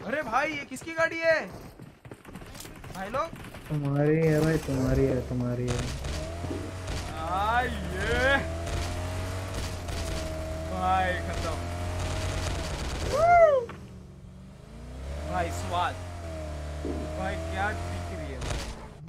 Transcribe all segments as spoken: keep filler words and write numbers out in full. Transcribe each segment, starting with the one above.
अरे भाई ये किसकी गाड़ी है भाई लोग? तुम्हारी है भाई, तुम्हारी है, तुम्हारी है। आ ये भाई खत्म भाई स्वाद भाई क्या दिख रही है भाई,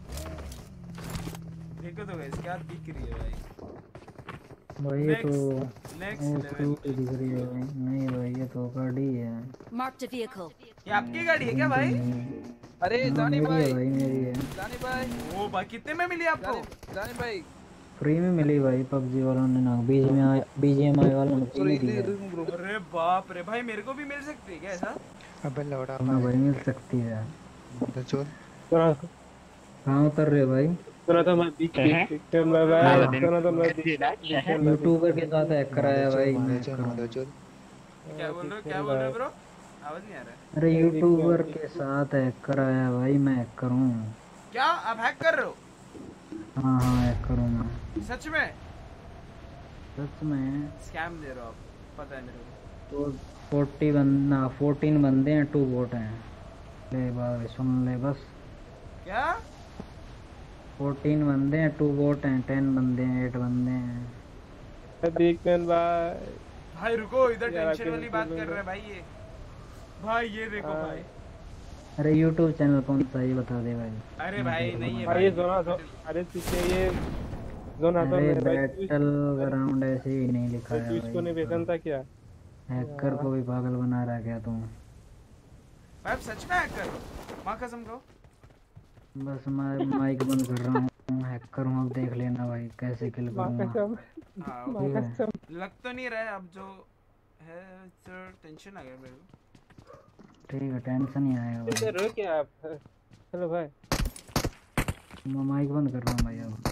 देखो तो गाइस क्या दिख रही है भाई भाई ये तो नेक्स्ट स्क्रू दिख रही है भाई। नहीं भाई ये तो गाड़ी है। Marked a vehicle. ये आपकी गाड़ी है क्या भाई? अरे हाँ, जानी मेरी भाई, है भाई, मेरी है। जानी भाई, ओ भाई कितने में मिली आपको? जानी, जानी भाई फ्री में मिली भाई, पबजी वालों ने ना बीच में आया, बीजीएमआई वालों ने फ्री में दी है। अरे बाप रे भाई मेरे को भी मिल सकती है क्या ऐसा? अबे लौड़ा हाँ भाई मिल सकती है। तो चल कहाँ उतर रहे भाई? सुना तो मैं बीच बीच में भाई, सुना तो मैं बीच यूट्यूबर के साथ हैक कराया भाई। मैं चल मादर चल। क्या बोल रहे हो क्या बोल रहे हो ब्रो? आवाज नहीं आ रहा है। अरे यूट्यूबर के साथ हैक कराया भाई, मैं हैक करूँ। क्या आप हैक कर रहे हो? हाँ हाँ हैक करूँ मैं। सच में? सच में। स्कैम दे रहे हो आप, पता है मेरे को। तो फोर्टी बंदा फोर्टीन बंदे हैं, टू बोट हैं। ले भाई सुन ले बस। क्या? फोर्टीन बंदे हैं, टू बोट हैं, टेन बंदे हैं, एट बंदे हैं। बीकन भाई भाई रुको इधर टेंशन वाली बात कर रहे हैं भाई ये भाई ये देखो भाई। अरे यूट्यूब चैनल कौन सा ये बता दे भाई। अरे भाई नहीं है भाई ये जोना जो अरे पीछे ये जोना तो अरे भाई बैटल ग्राउंड ऐसे ही नहीं लिखा है भाई, इसको नहीं बेचना था क्या? हैकर को भी पागल बना रहा क्या तुम? भाई सच में हैक कर रहे हो? मां कसम कहो। बस मैं माइक बंद कर रहा हूँ, हैकर हूँ, अब देख लेना भाई कैसे किल करूँगा। हाँ लग तो नहीं रहा है अब जो है, तो टेंशन आ गया मेरे को। ठीक है टेंशन ही आएगा भाई। कर रहे हो क्या आप? हेलो भाई मैं माइक बंद कर रहा हूँ भाई। अब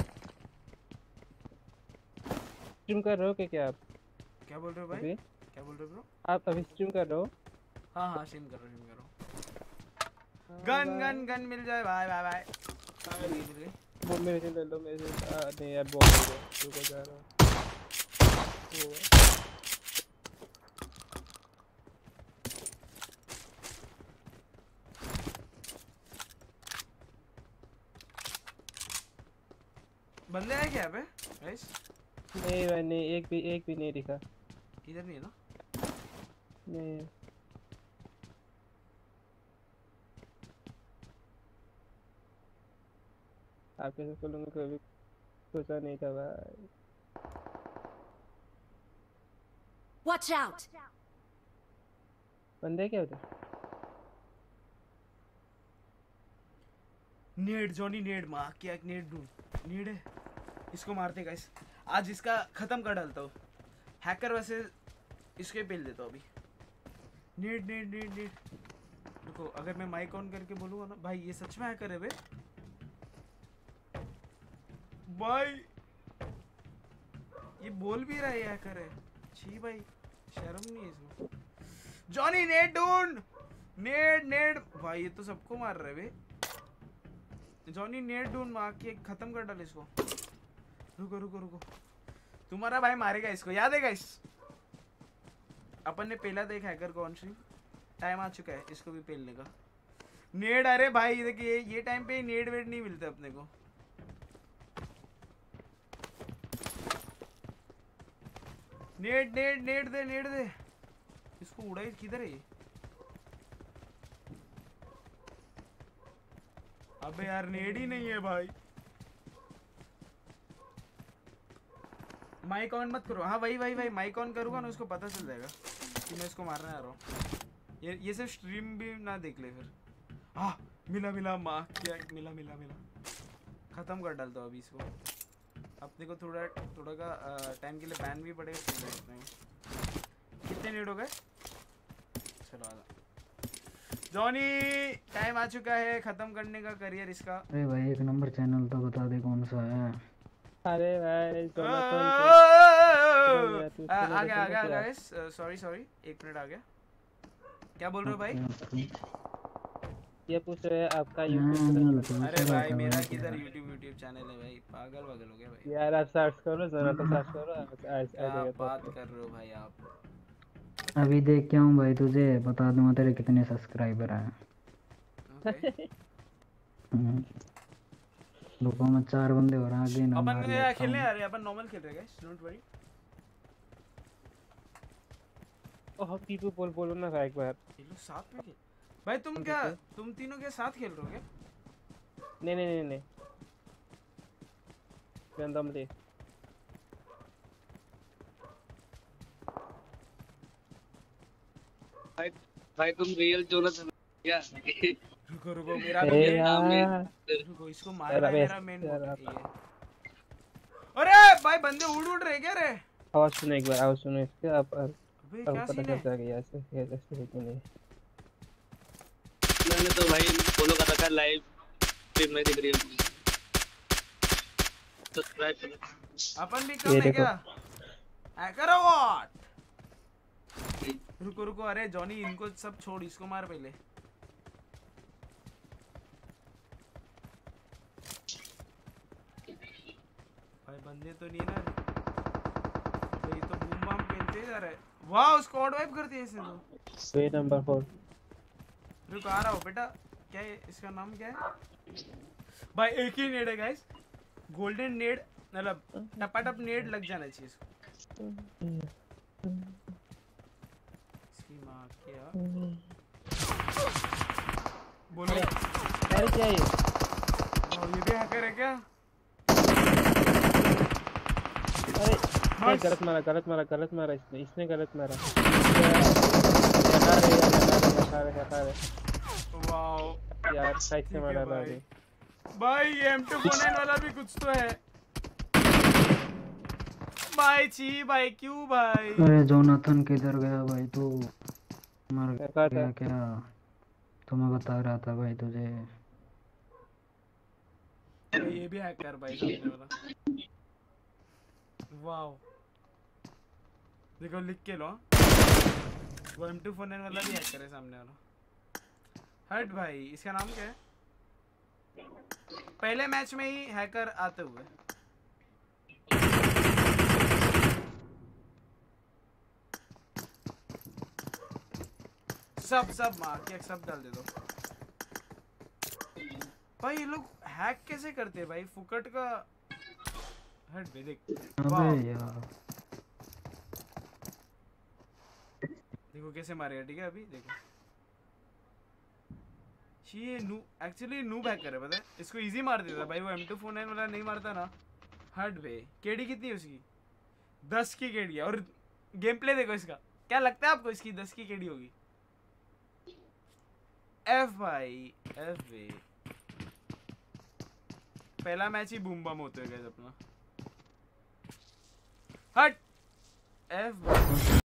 स्ट्रीम कर रहे हो क्या क्या आप? क्या बोल रहे हो भाई? अभी? क्या बोल रहे हो ब्रो? आप अभी स्ट्रीम कर रहे हो? हाँ हाँ स्ट्रीम कर रहा हूँ, स्ट्रीम कर रहा हूँ। गन गन गन मिल जाए भाई भाई भाई। वो मेरे से ले लो, मेरे से आ, नहीं यार बहुत हो गया, रुको जा रहा हूँ। बंदे हैं क्या पे गाइस? नहीं भाई नहीं, एक भी एक भी नहीं दिखा। किधर नहीं है ना? नहीं आप कैसे खोलूंगा, कभी सोचा नहीं था भाई। Watch out! बंदे क्या उधर? नेड जॉनी नेड मार क्या एक नेड ढूंढ नेड है, इसको मारते गाइस। आज इसका खत्म कर डालता हूँ हैकर, वैसे इसके पेल देता हूँ अभी। नेड नेड नेड नेड देखो, अगर मैं माइक ऑन करके बोलूँगा ना भाई ये सच में हैकर है बे भाई, ये बोल भी रहा है हैकर है। छी भाई शर्म नहीं है इसमें। जॉनी नेड ढूंढ, नेड नेड भाई ये तो सबको मार रहे बे। जॉनी नेट ढूंढ मार के खत्म कर डाल इसको। रुको रुको रुको, तुम्हारा भाई मारेगा इसको, याद है गाइस? अपन ने पहला देखा हैकर को ऑन स्ट्रीम। टाइम आ चुका है इसको भी पेलने का। नेड अरे भाई देखिए ये टाइम पे नेड वेड नहीं मिलता अपने को। नेड नेड नेड दे नेड दे इसको, उड़ाई किधर है? अबे यार नेड ही नहीं है भाई। माइक ऑन मत करो। हाँ वही वही वही माइक ऑन करूँगा ना उसको पता चल जाएगा कि मैं इसको मारने आ रहा हूँ। ये ये सिर्फ स्ट्रीम भी ना देख ले फिर। हाँ मिला मिला माँ क्या मिला मिला मिला। ख़त्म कर डालता हूँ अभी इसको। अपने को थोड़ा थोड़ा का टाइम के लिए बैन भी पड़ेगा। कितने नेड हो गए? चलो आधा। जॉनी टाइम आ चुका है खत्म करने का करियर इसका। अरे भाई एक नंबर चैनल तो बता दे कौन सा है। अरे भाई आ गया आ गया गाइस, सॉरी सॉरी एक मिनट आ गया। क्या बोल रहे हो भाई? ये पूछ रहे हैं आपका यूट्यूब। अरे भाई मेरा किधर यूट्यूब यूट्यूब चैनल है भाई, पागल पागल हो गया भाई। यार आप सर्च करो जरा तो सर्च करो। क्या बात कर रहे हो भाई आप? अभी देख के आऊँ भाई, तुझे बता दूंगा तेरे कितने सब्सक्राइबर हैं। Okay. हम्म। रुको मैं चार बंदे हो रहे हैं आगे ना अपन मार ये लेता खेलने हूँ। आ रहे हैं, अपन नॉर्मल खेल रहे हैं गाइस, डोंट वरी। ओह पीपू बोल बोलो ना एक बार। ये लोग साथ में खेल। भाई तुम क्या तुम तीनों के साथ खेल रहे हो क्या? नहीं नहीं नहीं नहीं रैंडमली। भाई भाई तुम रियल जोनाथन क्या? रुको रुको मेरा ए भी यार रुको, इसको मारना है, अरे मेरा मेन यार, मोटिव ये है। अरे भाई बंदे उड़ उड़ रहे क्या रे? आवाज सुनो एक बार, आवाज सुनो इसके। आप अबे अब क्या पता सीन है? चलता है कि ऐसे ऐसे है कि नहीं। मैंने तो भाई फॉलो कर रखा है, लाइव स्ट्रीम में दिख रही है। सब्सक्राइब करो। अपन भी ये कम है देखो। क्या? Hacker what? रुको रुको, अरे जॉनी इनको सब छोड़, इसको मार पहले। भाई बंदे तो नहीं है ना। भाई तो बूम बम खेलते जा रहा है। वाह स्क्वाड वाइप करती है इसे तो। Way number four. रुक आ रहा हूँ बेटा। क्या है इसका नाम, क्या है? भाई एक ही नेड है गाइस, गोल्डन नेड, मतलब टपाटप नेड लग जाना चाहिए इसको। इसकी माँ क्या बोलो। अरे क्या ये? वाह, ये भी हैकर है क्या? अरे ये गलत मारा गलत मारा गलत मारा इसने इसने गलत मारा। यार यार यार वाह यार साइड से मारा था भाई। अभी। भाई ये एम टू फोर नाइन वाला भी कुछ तो है भाई। ची भाई क्यों भाई? अरे जोनाथन किधर गया भाई? तू मर क्या गया क्या? तो मैं बता रहा था भाई तुझे। भाई ये भी हैकर भाई सामने वाला। वाओ देखो लिख के लो, वो एम टू फोर नाइन वाला भी हैकर है सामने वाला। हट भाई, इसका नाम क्या है? पहले मैच में ही हैकर आते हुए। सब सब मार के सब डाल दे दो भाई। ये लोग हैक कैसे करते हैं भाई फुकट का? हट बे देख। वाह अबे यार देखो कैसे मारेगा, ठीक है अभी देखो। ये नू एक्चुअली नूब हैकर है, पता है? इसको इजी मार देता भाई, वो एम टू फोर नाइन वाला नहीं मारता ना। हट बे। केडी कितनी है उसकी? दस की केडी है। और गेम प्ले देखो इसका, क्या लगता है आपको इसकी दस की केडी होगी? एफ भाई एफ बे। पहला मैच ही बूम बम होते हुए अपना। हट एफ।